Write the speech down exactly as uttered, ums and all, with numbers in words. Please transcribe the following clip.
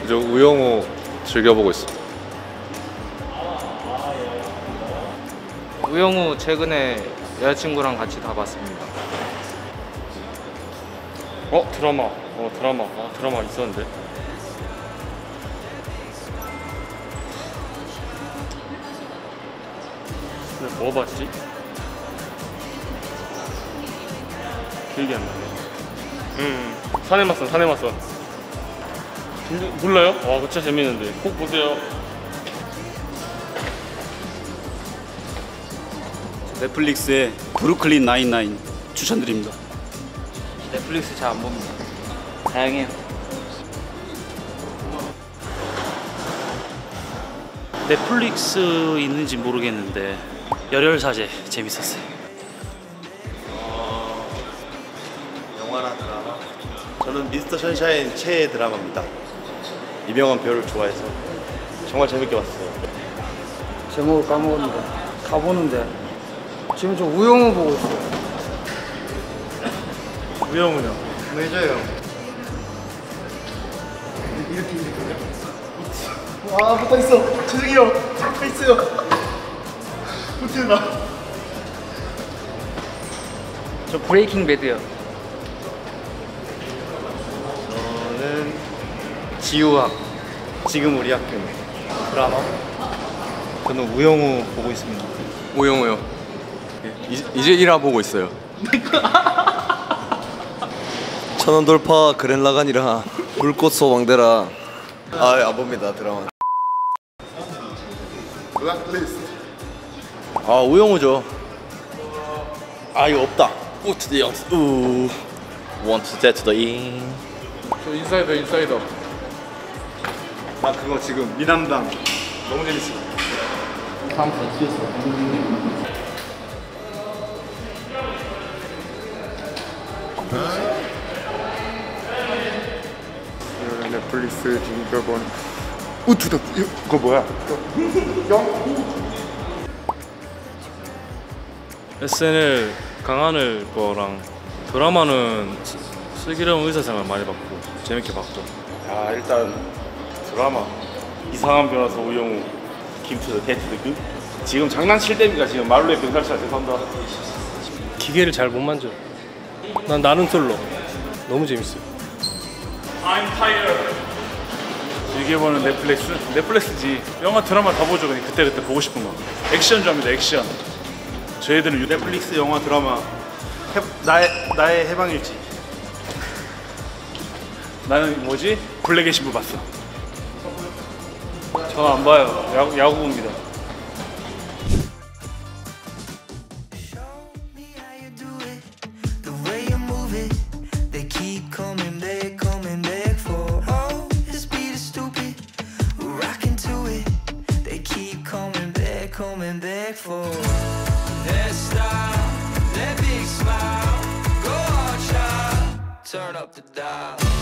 이제 우영우 즐겨보고 있어. 우영우 최근에 여자친구랑 같이 다 봤습니다. 어? 드라마. 어 드라마. 아 드라마 있었는데. 근데 뭐 봤지? 기억이 안 나네. 음, 사내 맞선, 사내 맞선. 몰라요? 와, 그거 진짜 재밌는데. 꼭 보세요. 넷플릭스의 브루클린 나인나인 추천드립니다. 넷플릭스 잘 안 봅니다. 다양해요. 넷플릭스 있는지 모르겠는데 열혈사제 재밌었어요. 어... 영화나 드라마? 저는 미스터 션샤인 최애 드라마입니다. 이병헌 배우를 좋아해서 정말 재밌게 봤어요. 제목을 까먹었는데 다 보는데 지금 저 우영우 보고 있어요. 우영우요. 해줘요. 이렇게 이렇게 와 붙어 있어. 죄송해요. 붙어 있어요. 붙어나. 저 브레이킹 배드요. 저는 지우학 지금 우리 학교 드라마. 저는 우영우 보고 있습니다. 우영우요. 이제, 이제 일화 보고 있어요. 천원 돌파 그랜라간이라 불꽃 소방대라. 아, 안 봅니다 드라마. 아 우영우죠. 아 이거 없다. 우트 더 영스. 우 want to get to the in. 저 인사이더, 인사이더. 나 그거 지금 미남당 너무 재밌어. 넷플릭스 진격원. 우투더. 그거 뭐야? 에스엔엘 강하늘 거랑 드라마는 슬기로운 의사생활 많이 봤고 재밌게 봤고. 아 일단 드라마 이상한 변호사 우영우 김투더 데트드 그 지금 장난칠 때입니까? 지금 말로의 병살차 죄송합니다. 기계를 잘 못 만져. 난 나는 솔로 너무 재밌어요. I'm tired. 즐겨 보는 넷플릭스? 넷플릭스지. 영화 드라마 다 보죠. 그냥 그때 그때 보고 싶은 거. 액션 좋아합니다. 액션. 저희들은 유... 넷플릭스 영화 드라마 해, 나의 나의 해방일지. 나는 뭐지? 블랙의 신부 봤어. 저 안 봐요. 야구 야구 봅니다. Coming back for that style, that big smile, go hard, child, turn up the dial.